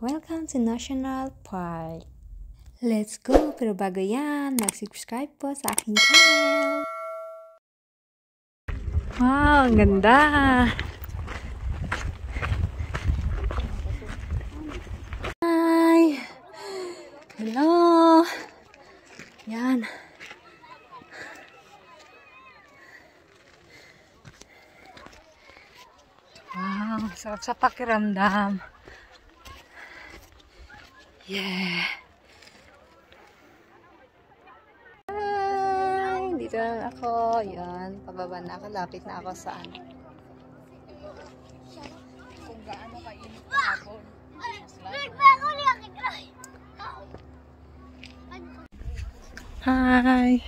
Welcome to National Park. Let's go! Pero bago yan, mag-subscribe po sa aking channel. Wow, ang ganda! Hi! Hello! Yan. Wow, sarap sa pakiramdam. Yeah! Hi! Dito na ako. Yan, pababa na ako. Lapit na ako sa ano. Kung gaano kainit kahapon. Hi!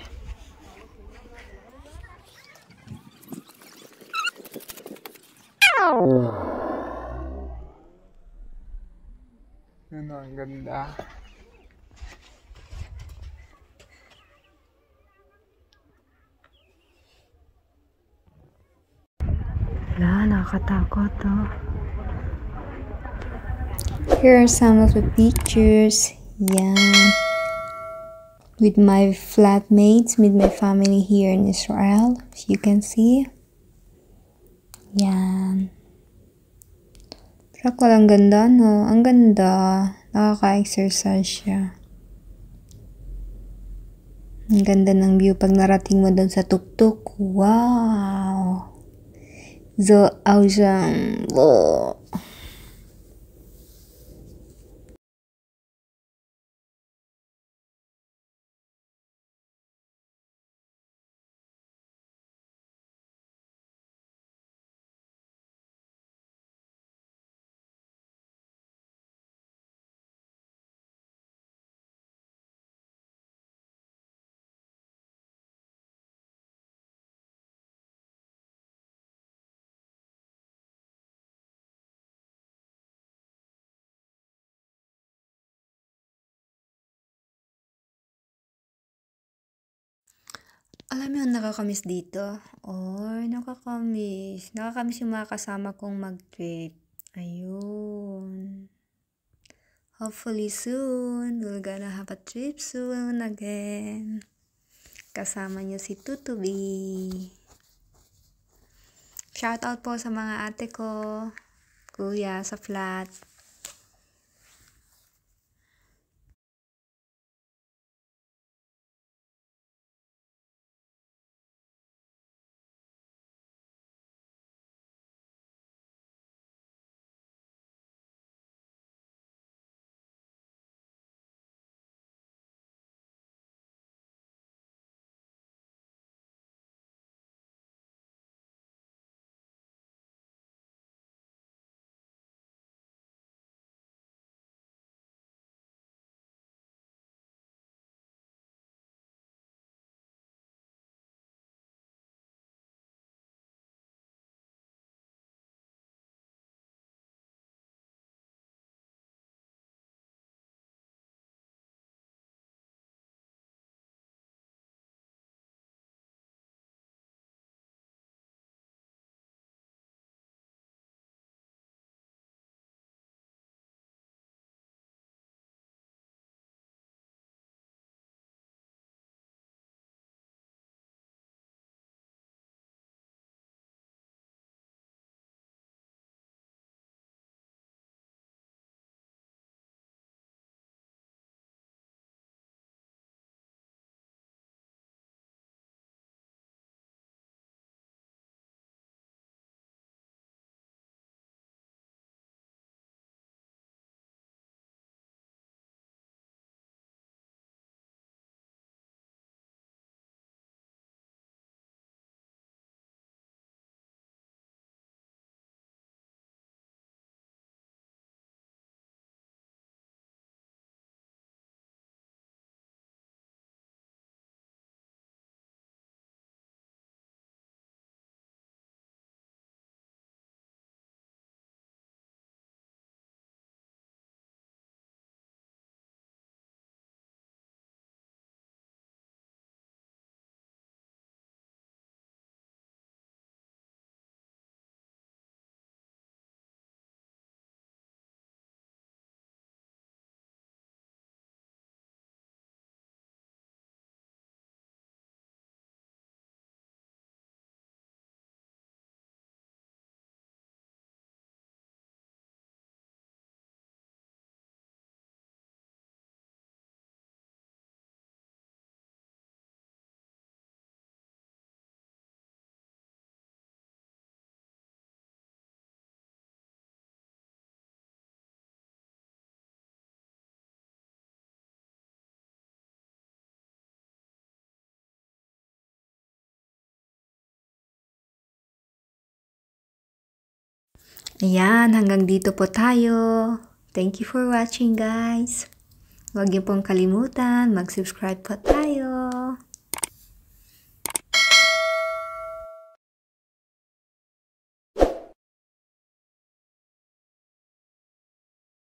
Ano, ang ganda. Wala, nakakatakot oh. Here are some of the pictures. Yan. With my flatmates, with my family here in Israel. As you can see. Yan. Pero walang ganda, no? Ang ganda. Nakaka-exercise siya. Ang ganda ng view pag narating mo doon sa tuktok. Wow! So awesome! Wow! Alam mo yung nakakamiss dito? Or nakakamiss. Nakakamiss yung mga kasama kong mag-trip. Ayun. Hopefully soon, we're gonna have a trip soon again. Kasama niyo si Tutubi. Shoutout po sa mga ate ko, kuya sa flat. Ayan, hanggang dito po tayo. Thank you for watching, guys. Huwag niyo pong kalimutan, mag-subscribe po tayo.